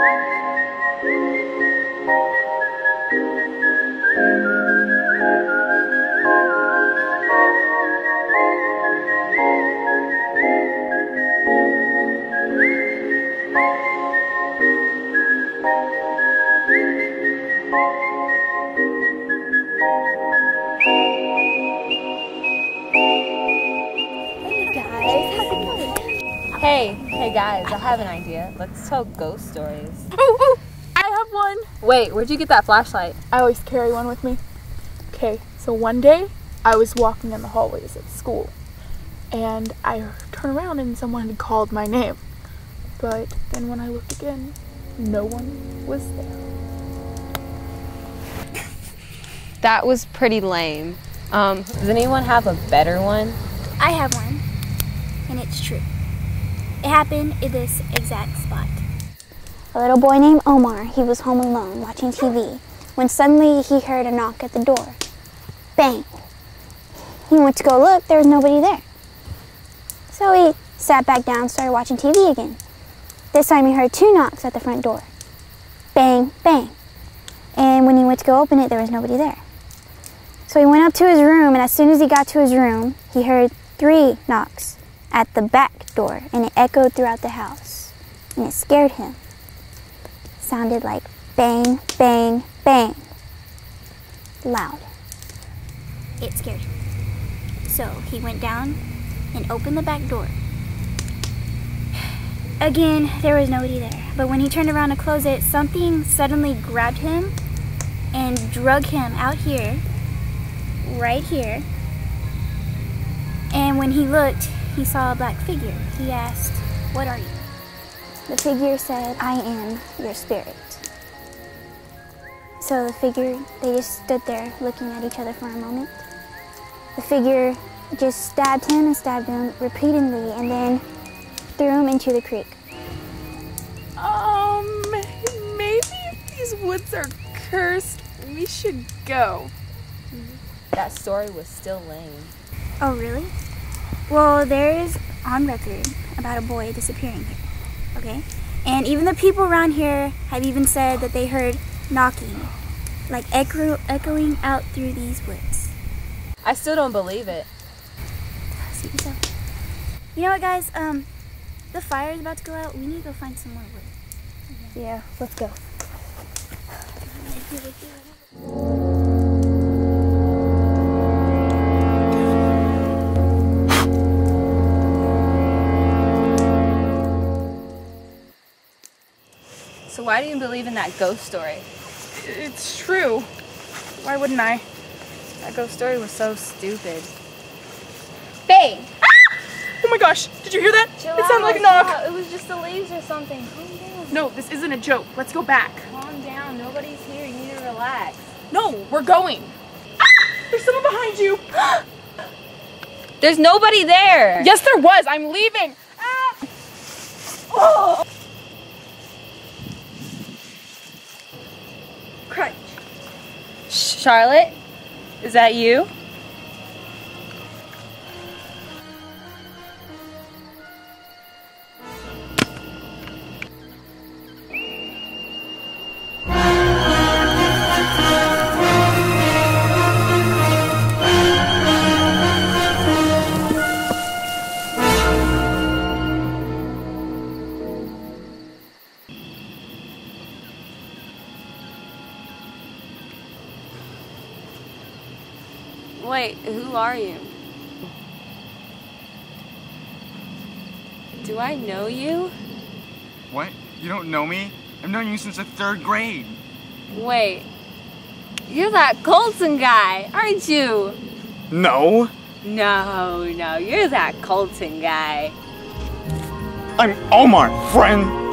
Hey guys, I have an idea. Let's tell ghost stories. Oh, I have one. Wait, where'd you get that flashlight? I always carry one with me. Okay, so one day I was walking in the hallways at school and I turned around and someone had called my name. But then when I looked again, no one was there. That was pretty lame. Does anyone have a better one? I have one, and it's true. It happened in this exact spot. A little boy named Omar, he was home alone watching TV when suddenly he heard a knock at the door. Bang! He went to go look, there was nobody there. So he sat back down and started watching TV again. This time he heard 2 knocks at the front door. Bang, bang. And when he went to go open it, there was nobody there. So he went up to his room, and as soon as he got to his room, he heard 3 knocks at the back door, and it echoed throughout the house, and it scared him. It sounded like bang, bang, bang, loud. It scared him. So he went down and opened the back door. Again, there was nobody there, but when he turned around to close it, something suddenly grabbed him and drug him out here, right here, and when he looked, he saw a black figure. He asked, "What are you?" The figure said, "I am your spirit." So the figure, they just stood there looking at each other for a moment. The figure just stabbed him and stabbed him repeatedly and then threw him into the creek. Maybe if these woods are cursed, we should go. That story was still lame. Oh, really? Well, there is on record about a boy disappearing here, okay? And even the people around here have even said that they heard knocking, like echoing out through these woods. I still don't believe it. See yourself. You know what, guys? The fire is about to go out. We need to go find some more wood. Yeah, let's go. So why do you believe in that ghost story? It's true. Why wouldn't I? That ghost story was so stupid. Bang! Oh my gosh, did you hear that? Chill it sounded out, like a knock. chill out. It was just the leaves or something. Calm down. No, this isn't a joke. Let's go back. Calm down. Nobody's here. You need to relax. No, we're going. There's someone behind you. There's nobody there. Yes, there was. I'm leaving. Oh. Crunch. Charlotte, is that you? Wait, who are you? Do I know you? What? You don't know me? I've known you since the 3rd grade. Wait, you're that Colton guy, aren't you? No. No, you're that Colton guy. I'm Omar, friend.